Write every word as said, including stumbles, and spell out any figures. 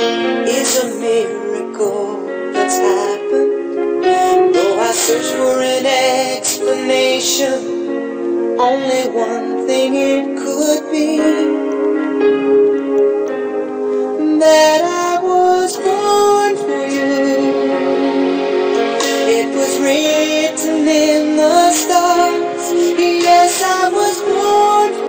is a miracle that's happened. Though I search for an explanation, only one thing it could be, that I was born for you. It was written in the stars. Yes, I was born for you.